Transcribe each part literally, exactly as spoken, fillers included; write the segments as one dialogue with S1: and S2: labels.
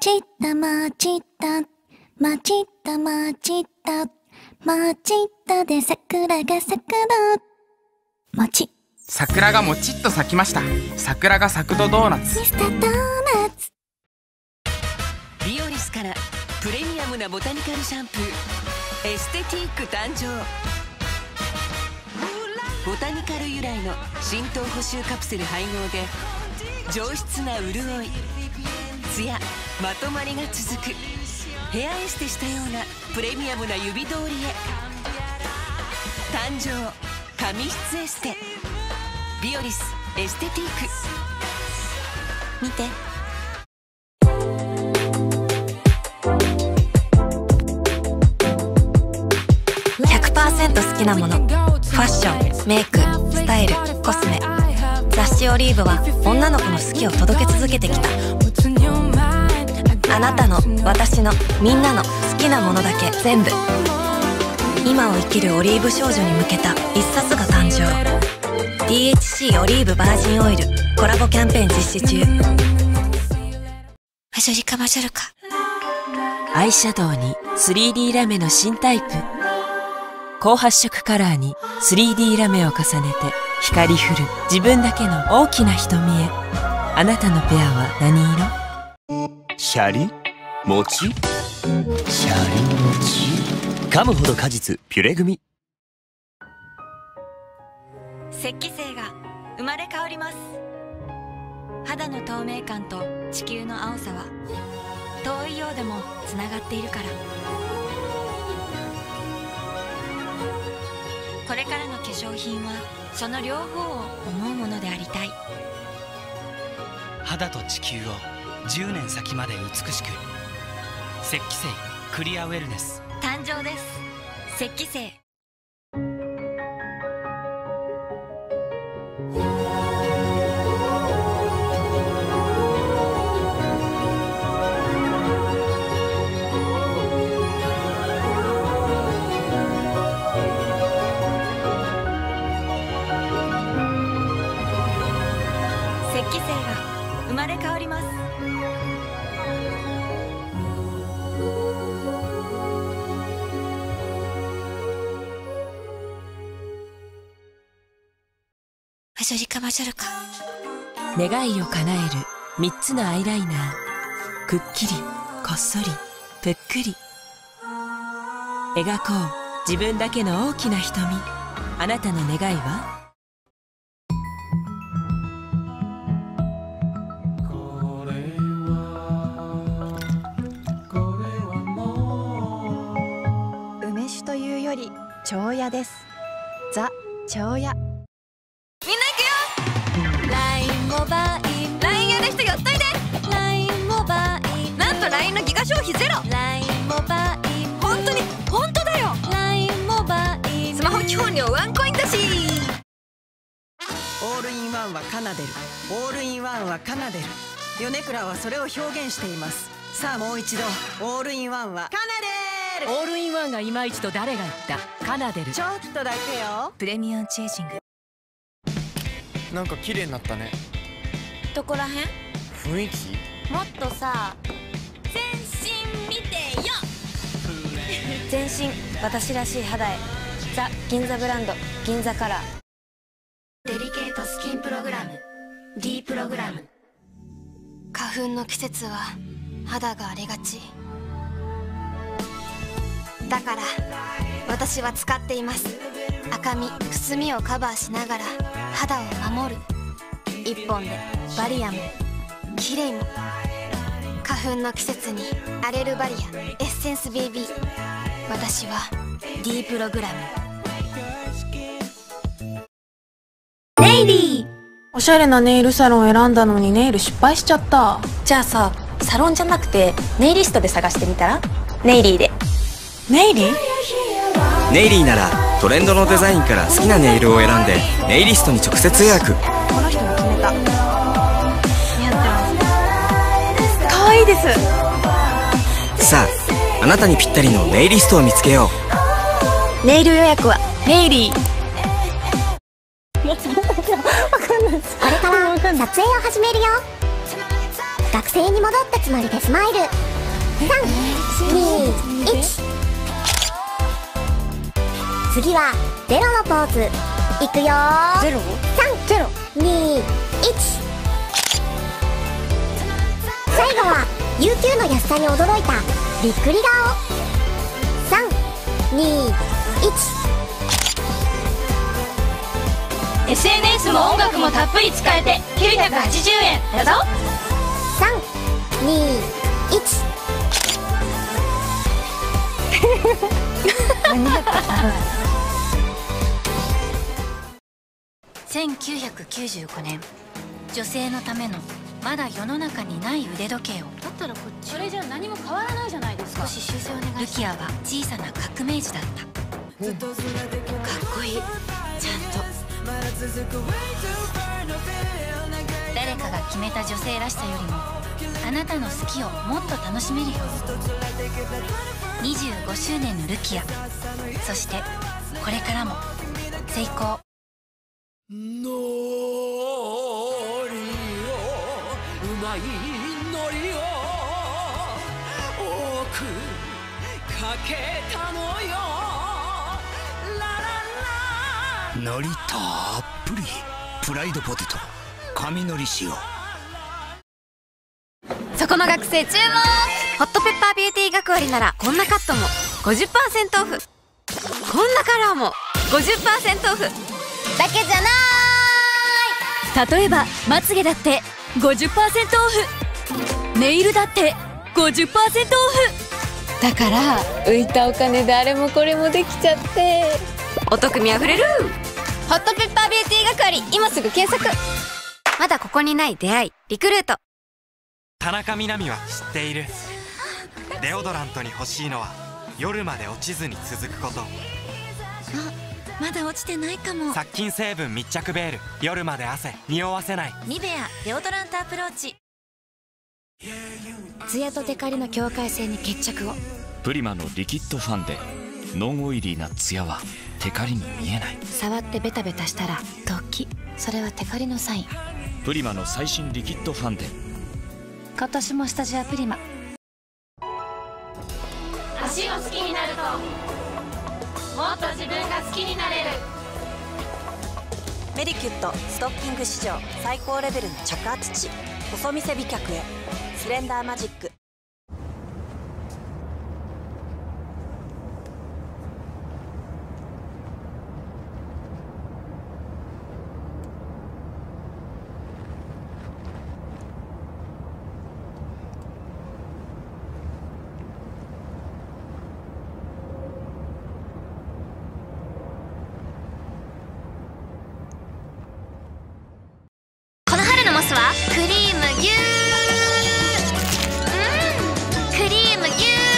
S1: ちったまちったまちったまちったまちったで桜が咲くのもち
S2: 桜がもちっと咲きました。桜が咲くとドーナツ。
S1: ミスタードーナツ。
S3: ビオリスからプレミアムなボタニカルシャンプーエステティック誕生。ボタニカル由来の浸透補修カプセル配合で上質な潤い、ツヤ、まとまりが続くヘアエステしたようなプレミアムな指通りへ。誕生髪質エステビオリスエステティック。見て。
S4: ひゃくパーセント 好きなもの。ファッション、メイク、スタイル、コスメ。雑誌オリーブは女の子の好きを届け続けてきた。あなたの、私の、みんなの好きなものだけ全部。今を生きるオリーブ少女に向けた一冊が誕生。 ディーエイチシー オリーブバージンオイルコラボキャンペーン実施中。マジョリカマジョルカ。
S3: アイシャドウに スリーディー ラメの新タイプ。高発色カラーに スリーディー ラメを重ねて光り降る自分だけの大きな瞳へ。あなたのペアは何色？
S5: シャリもちシャリもち噛むほど果実ピュレ組。
S4: 雪肌精が生まれ変わります。肌の透明感と地球の青さは遠いようでもつながっているから。これからの化粧品はその両方を思うものでありたい。
S6: 肌と地球をじゅうねん先まで美しく。雪肌精クリアウェルネス
S4: 誕生です。雪肌精。雪肌精が生まれ変わります。マジョリカマジョルカ。
S3: 願いを叶えるみっつのアイライナー。くっきり、こっそり、ぷっくり。描こう自分だけの大きな瞳。あなたの願いは？
S7: 梅酒というより蝶屋です。ザ・蝶屋。
S4: みんな行くよ。 ライン モバイル ライン やる人寄っといて。 ライン モバイルなんと ライン のギガ消費ゼロ。 ライン モバイル本当に本当だよ。 ライン モバイルスマホ基本料ワンコインだし。
S8: オールインワンはカナデル。オールインワンはカナデル。米倉はそれを表現しています。さあもう一度。オールインワンはカナデル。
S3: オールインワンがいまいちと誰が言った？カナデル。
S8: ちょっとだけよ。
S4: プレミアムチェイジング。
S2: なんか綺麗になったね。
S4: どこらへん？
S2: 雰囲気？
S4: もっとさ、全身見てよ。全身私らしい肌へ。ザ・銀座ブランド銀座カラー。デリケートスキンプログラム D プログラム。花粉の季節は肌が荒れがちだから私は使っています。赤みくすみをカバーしながら肌を守る。一本でバリアもキレイも。花粉の季節に荒れるバリアエッセンスベイビー。私は D プログラム。ネイビー。
S7: おしゃれなネイルサロン選んだのにネイル失敗しちゃった。
S4: じゃあさ、サロンじゃなくてネイリストで探してみたら？ネイリーで。
S7: ネイリー？
S5: ネイリーならトレンドのデザインから好きなネイルを選んでネイリストに直接予約。
S7: この人に決めた。似合ってます。可愛いです。
S5: さああなたにぴったりのネイリストを見つけよ
S4: う。ネイル予約はネイリー。
S1: これから撮影を始めるよ。 学生に戻ったつもりでスマイル。さんにいち。次はゼロのポーズいくよ。ゼロさんゼロにいち。最後は ユーキュー の安さに驚いたびっくり顔。さんにいち。
S9: エスエヌエス も音楽もたっぷり使えてきゅうひゃくはちじゅうえんだぞ。
S1: さんにいち。
S10: せんきゅうひゃくきゅうじゅうごねん、女性のためのまだ世の中にない腕時計を。
S9: だったらこっち。それじゃ何も変わらないじゃないですか。
S10: 少し修正お願いします。ルキアは小さな革命児だった、うん、かっこいい。ちゃんと誰かが決めた女性らしさよりもあなたの好きをもっと楽しめるように。にじゅうごしゅうねんのルキア、そしてこれからも成功。
S11: のりをうまいのりを多くかけたのよ。
S12: 海苔たっぷりプライドポテト神海苔塩。
S13: そこの学生注目。ホットペッパービューティー学割ならこんなカットも ごじゅっパーセント オフ、こんなカラーも ごじゅっパーセント オフだけじゃない。
S14: 例えばまつげだって ごじゅっパーセント オフ、ネイルだって ごじゅっパーセント オフ
S13: だから浮いたお金であれもこれもできちゃってお得にあふれる。ホットペッパービューティー学割、今すぐ検索。まだここにない出会い、リクルート。
S15: 田中みな実は知っている。デオドラントに欲しいのは夜まで落ちずに続くこと。
S10: あ、まだ落ちてないかも。
S15: 殺菌成分密着ベール、夜まで汗匂わせない。
S10: ニベアデオドラントアプローチ。
S13: ツヤとテカリの境界線に決着を。
S16: プリマのリキッドファンデ、ノンオイリーなツヤはテカリに見えない。
S10: 触ってベタベタしたらドキ、それはテカリのサイン。
S16: プリマの最新リキッドファンデ。
S10: 今年もスタジアプリマ。
S9: 足を好きになるともっと自分が好きになれる。
S8: メディキュットストッキング史上最高レベルの着圧値、細見せ美脚へスレンダーマジック。
S1: モスはクリーム牛、うんクリーム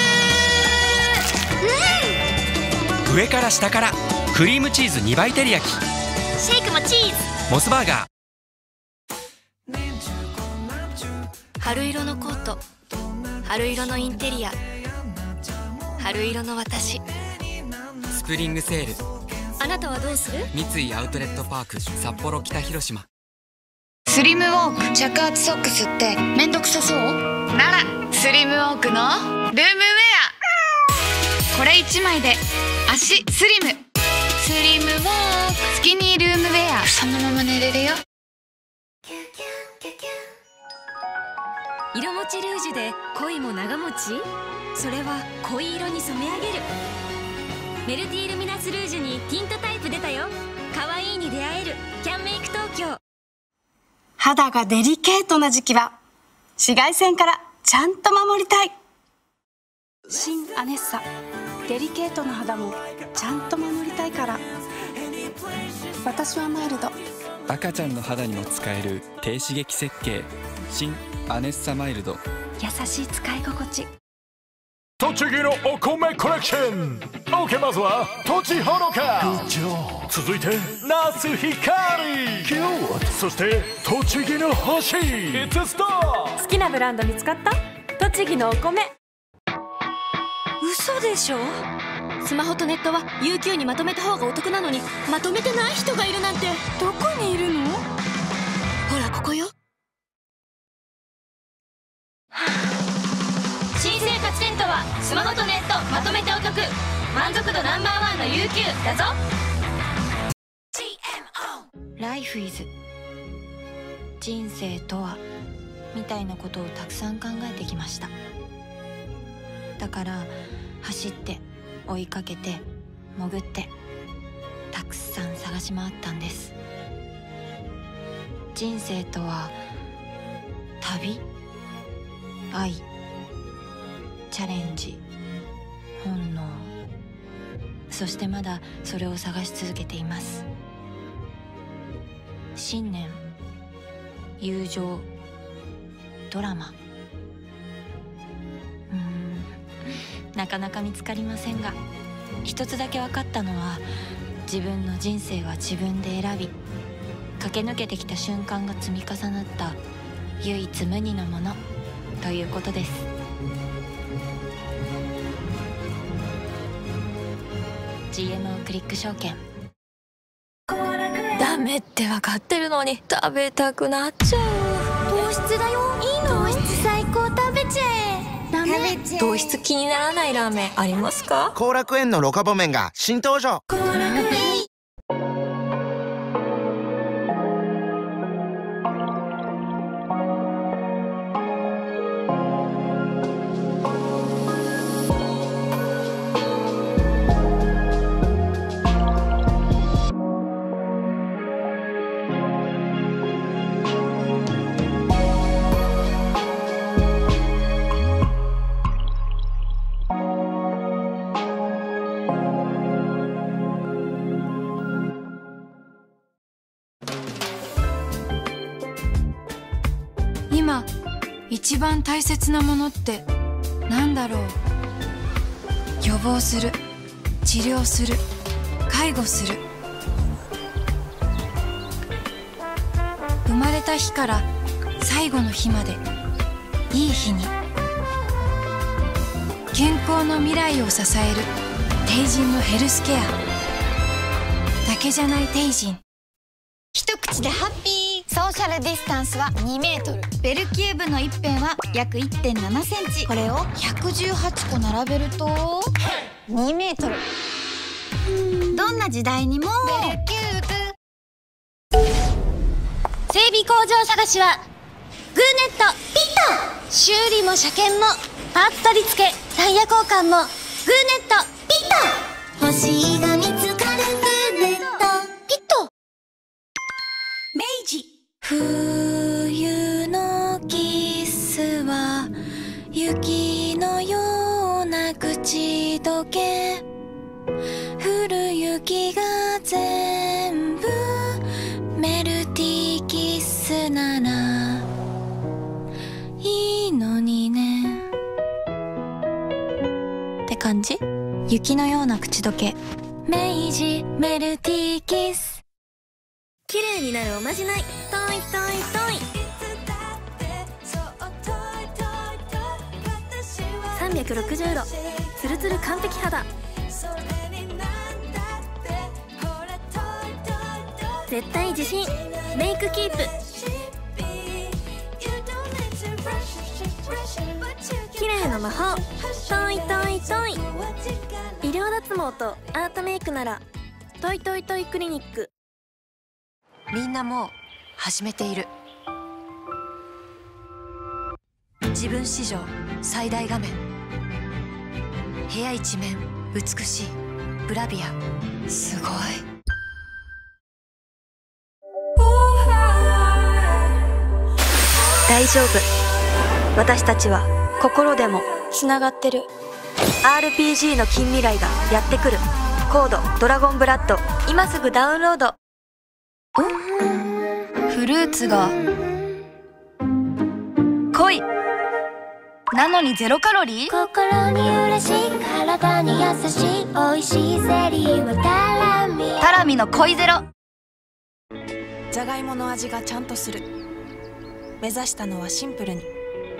S1: 牛、うん
S5: 上から下からクリームチーズにばい照り焼き。
S1: シェイクもチーズ。
S5: モスバーガー。
S10: 春色のコート、春色のインテリア、春色の私。
S2: スプリングセール。
S10: あなたはどうする？
S2: 三井アウトレットパーク札幌北広島。
S17: スリムウォーク着圧ソックスってめんどくさそうなら、スリムウォークのルームウェア、これいちまいで足スリム。スリムウォークスキニールームウェア、そのまま寝れるよ。
S10: 色持ちルージュで恋も長持ち、それは恋色に染め上げる。メルティールミナスルージュにティントタイプ出たよ。可愛いに出会えるキャンメイク東京。
S18: 肌がデリケートな時期は紫外線からちゃんと守りたい。新アネッサ、デリケートな肌もちゃんと守りたいから。私はマイルド。
S19: 赤ちゃんの肌にも使える低刺激設計、新アネッサマイルド。
S10: 優しい使い心地。
S20: 栃木のお米コレクション。 OK、 まずは栃ほのか、続いて那須ひかり、そして栃木の星。 It's a star。
S21: 好きなブランド見つかった？栃木のお米。
S10: 嘘でしょ。スマホとネットは ユーキュー にまとめた方がお得なのに、まとめてない人がいるなんて。
S21: どこにいるの？
S10: ほらここよ。
S9: 満足度ナンバーワンの ユーキュー だぞ。
S10: ライフイズ人生とはみたいなことをたくさん考えてきました。だから走って追いかけて潜ってたくさん探し回ったんです。人生とは旅、愛、チャレンジ、本能、そしてまだそれを探し続けています。信念、友情、ドラマ、うーんなかなか見つかりませんが、一つだけ分かったのは、自分の人生は自分で選び駆け抜けてきた瞬間が積み重なった唯一無二のものということです。ジーエムオー クリック証券。
S13: ダメって分かってるのに食べたくなっちゃう。
S1: 糖質だよ。いいの？糖質最高、食べちゃえ。ダメ。
S13: 糖質気にならないラーメンありますか？
S6: 後楽園のロカボ麺が新登場。後楽園。
S17: 今一番大切なものってなんだろう。予防する、治療する、介護する。生まれた日から最後の日までいい日に。健康の未来を支えるテイジンのヘルスケアだけじゃないテイジン。
S13: 一口でハッピー。ソーシャルディスタンスはにメートル。
S17: ベルキューブの一辺は約 いってんななセンチ。
S13: これをひゃくじゅうはちこ並べるとにメートル。どんな時代にもベルキューブ。
S1: 整備工場探しはグーネットピット。修理も車検もパーツ取り付けタイヤ交換もグーネットピット。欲しいが見つかるグーネットピット。明治。冬のキスは雪のような口どけ。降る雪が全部メルティーキスならいいのにねって感じ。雪のような口どけ。明治メルティーキス。綺麗になるおまじない。トイトイトイ。さんびゃくろくじゅうどツルツル完璧肌。絶対自信メイクキープ。綺麗の魔法。トイトイトイ。医療脱毛とアートメイクならトイトイトイクリニック。
S10: みんなもう始めている。自分史上最大画面。部屋一面美しいブラビア。すごい。大丈夫。私たちは心でもつながってる。 アールピージー の近未来がやってくる。コードドラゴンブラッド今すぐダウンロード。
S17: フルーツが濃いなのにゼロカロリー。
S1: 心に嬉しい体に優しい美味しいゼリーはタラミ。
S17: タラミの濃いゼロ。
S7: じゃがいもの味がちゃんとする。目指したのはシンプルに、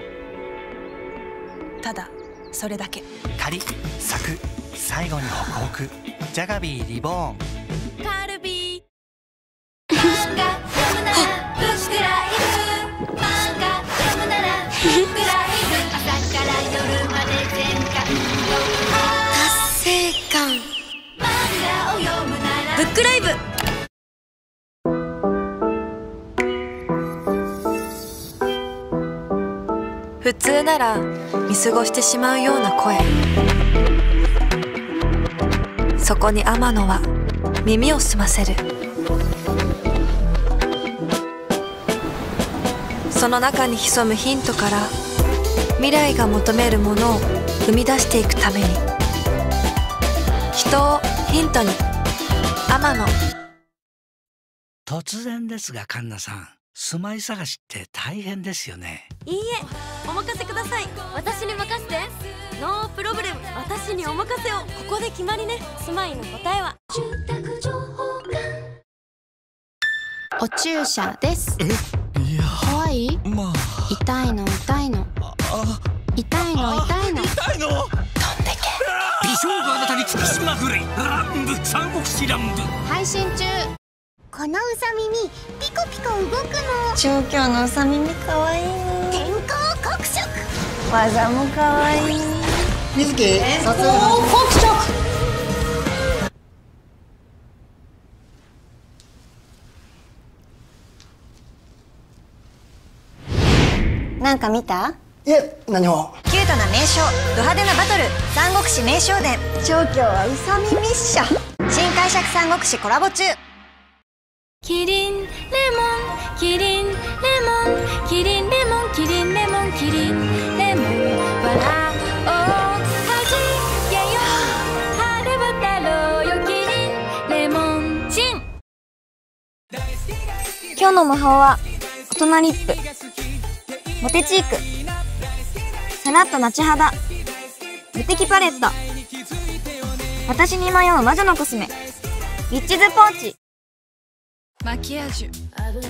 S7: ただそれだけ。
S22: カリッサク最後にホクホクジャガビーリボーン。
S1: カルビー。
S9: 漫画読むならブックライブ。漫画読むならブックライブ。朝から夜まで全巻
S13: 達成感。 ックライブ。
S7: 普通なら見過ごしてしまうような声。そこに天野は耳を澄ませる。その中に潜むヒントから未来が求めるものを生み出していくために、人をヒントに天野。
S12: 突然ですがカンナさん、住まい探しって大変ですよね。
S21: いいえ、お任せください。私に任せて。ノープロブレム。私にお任せを。ここで決まりね。住まいの答えは住宅情報館。
S3: お注射です。
S12: え、いや、
S3: 怖い？
S12: まあ、
S3: 痛いの痛いの痛いの痛いの
S12: 痛いの。飛んでけ。美少があなたに尽くしまくれ。乱舞三国志乱舞
S3: 配信中。
S1: このうさ耳ピコピコ動くの。
S7: 調教のうさ耳かわいい。
S1: 天候黒色。
S7: 技もかわいい。
S6: 水木
S1: 天候黒色。
S4: なんか見た？
S6: いえ、何も。
S4: キュートな名将、ド派手なバトル、三国志名将伝。調教はうさ耳っしょ。新解釈三国志コラボ中。
S14: キリンレモンキリンレモンキリンレモンキリンレモンキリンレモン笑おうはじけよう春太郎よキリンレモンチン。
S13: 今日の魔法は大人リップ、モテチーク、さらっと夏肌、無敵パレット、私に迷う魔女のコスメ、リッチズポーチ。
S17: マキアージュ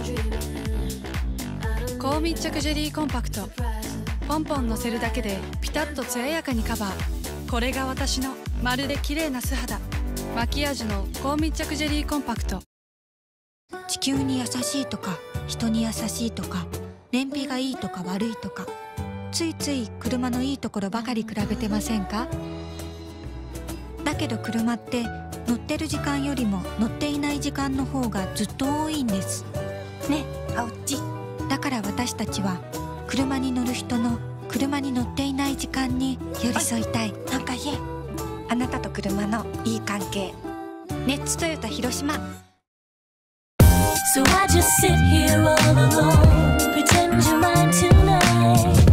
S17: 高密着ジェリーコンパクト。ポンポンのせるだけでピタッと艶やかにカバー。これが私のまるで綺麗な素肌。マキアージュの高密着ジェリーコンパクト。
S23: 地球に優しいとか人に優しいとか燃費がいいとか悪いとか、ついつい車のいいところばかり比べてませんか？だけど車って乗ってる時間よりも乗っていない時間の方がずっと多いんですね。あおちだから私たちは車に乗る人の車に乗っていない時間に寄り添いたい。なんか言え。あなたと車のいい関係。ネッツトヨタ広島。
S9: So I just sit here all alone, pretend you're mine tonight.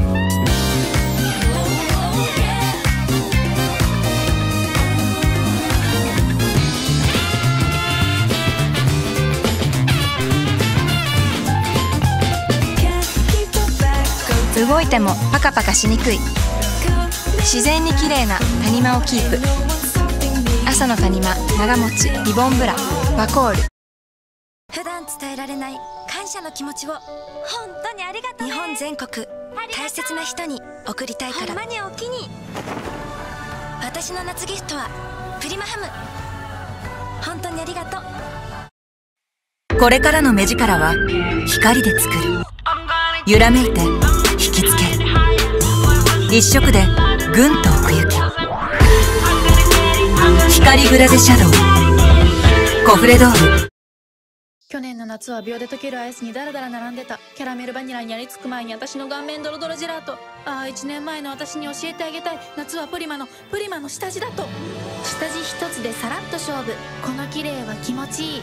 S7: Oh 動いてもパカパカしにくい。自然に綺麗な谷間をキープ。朝の谷間長持ちリボンブラワコール。
S23: 普段伝えられない感謝の気持ちを本当にありがとうね。日本全国大切な人に贈りたいから。ほんまにお気に。私の夏ギフトはプリマハム。本当にありがとう。
S7: これからの目力は光で作る。揺らめいて引きつける。一色でぐんと奥行き。光グラデシャドウコフレドール。
S21: 去年の夏は秒で溶けるアイスにダラダラ並んでた。キャラメルバニラにやりつく前に私の顔面ドロドロジェラート。ああ、いちねんまえの私に教えてあげたい。夏はプリマのプリマの下地だと。下地一つでさらっと勝負。この綺麗は気持ちいい。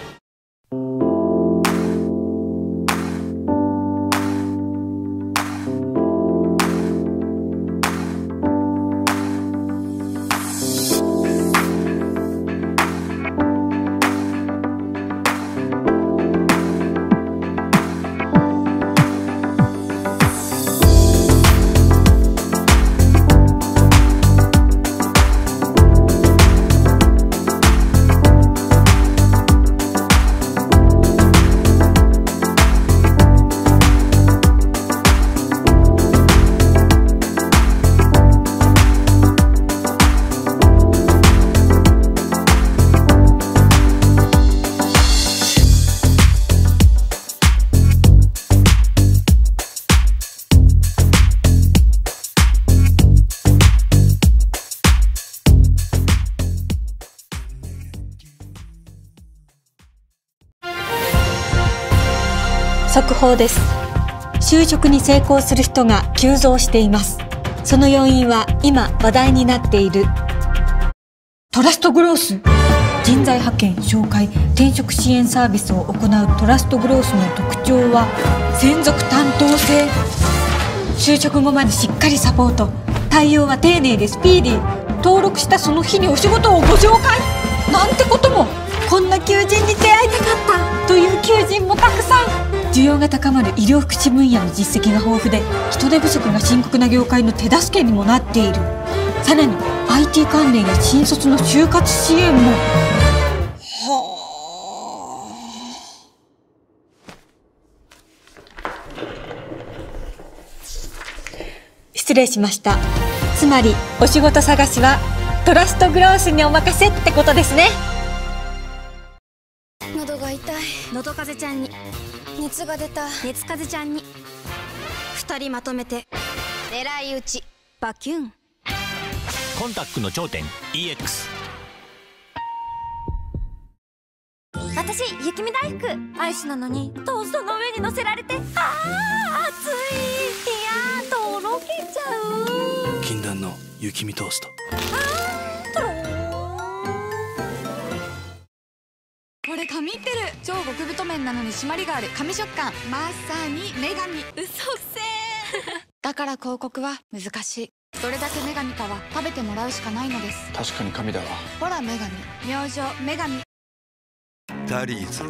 S23: 速報です。就職に成功する人が急増しています。その要因は今話題になっているトラストグロース。人材派遣、紹介、転職支援サービスを行うトラストグロースの特徴は専属担当制。就職後までしっかりサポート、対応は丁寧でスピーディー。登録したその日にお仕事をご紹介なんてことも。こんな求人に出会いたかったという求人もたくさん。需要が高まる医療福祉分野の実績が豊富で、人手不足が深刻な業界の手助けにもなっている。さらに アイティー 関連や新卒の就活支援も。失礼しました。つまりお仕事探しはトラストグロースにお任せってことですね。
S13: 喉が痛い。喉風邪ちゃんに。熱が出た。熱風邪ちゃんに。二人まとめて狙い撃ち。バキュン。
S12: コンタックの頂点 イーエックス。
S1: 私雪見大福アイスなのにトーストの上に乗せられて、あー熱い。いやーとろけちゃう。
S12: 禁断の雪見トースト。
S17: これ神ってる。超極太麺なのに締まりがある神食感。まさに女神。嘘くせーだから広告は難しい。どれだけ女神かは食べてもらうしかないのです。
S19: 確かに神だわ。
S17: ほら女神、明星女神。
S12: タリーズ。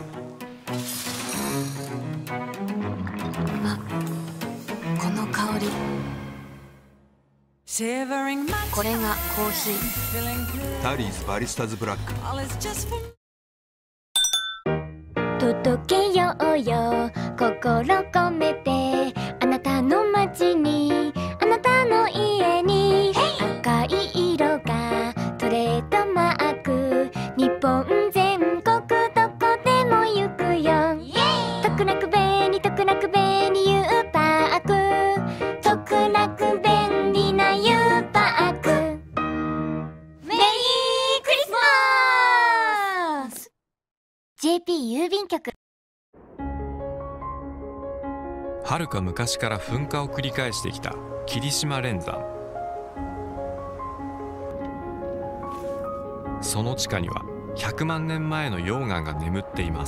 S13: あ、この香り。これがコーヒー。
S12: タリーズバリスタズブラック。
S9: 届けようよ心込めて、あなたの街にあなたの家に、赤い色がトレードマーク、日本全国どこでも行くよ。特楽便利特楽便利 U パーク、特楽便利な U パーク。メリークリスマス。 ジェーピー 郵便局。
S11: はるか昔から噴火を繰り返してきた霧島連山。その地下にはひゃくまんねんまえの溶岩が眠っています。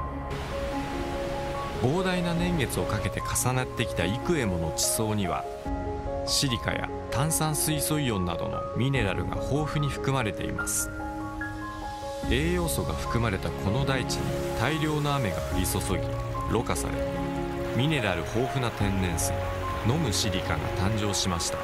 S11: 膨大な年月をかけて重なってきた幾重もの地層にはシリカや炭酸水素イオンなどのミネラルが豊富に含まれています。栄養素が含まれたこの大地に大量の雨が降り注ぎ、ろ過されミネラル豊富な天然水飲むシリカが誕生しました。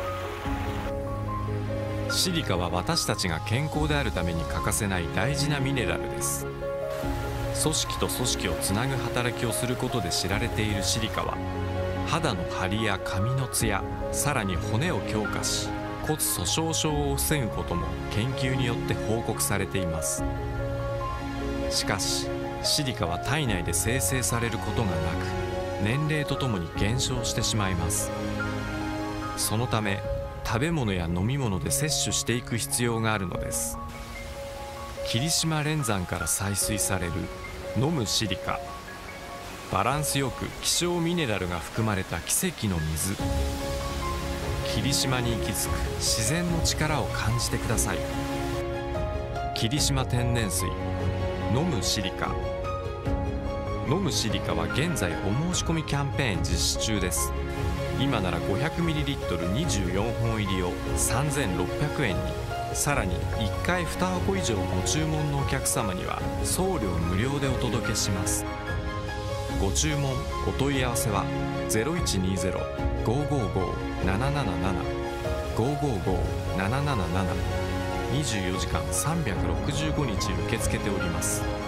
S11: シリカは私たちが健康であるために欠かせない大事なミネラルです。組織と組織をつなぐ働きをすることで知られているシリカは、肌の張りや髪のツヤ、さらに骨を強化し骨粗しょう症を防ぐことも研究によって報告されています。しかしシリカは体内で生成されることがなく、年齢とともに減少してしまいます。そのため食べ物や飲み物で摂取していく必要があるのです。霧島連山から採水される飲むシリカ、バランスよく希少ミネラルが含まれた奇跡の水。霧島に行き着く自然の力を感じてください。霧島天然水飲むシリカ。飲むシリカは現在お申し込みキャンペーン実施中です。今なら ごひゃくミリリットルにじゅうよんほん入りをさんぜんろっぴゃくえんに、さらにいっかいにはこ以上ご注文のお客様には送料無料でお届けします。ご注文お問い合わせは ゼロいちにゼロ ごーごーごー ななななな ごーごーごー ななななな にじゅうよじかんさんびゃくろくじゅうごにち受け付けております。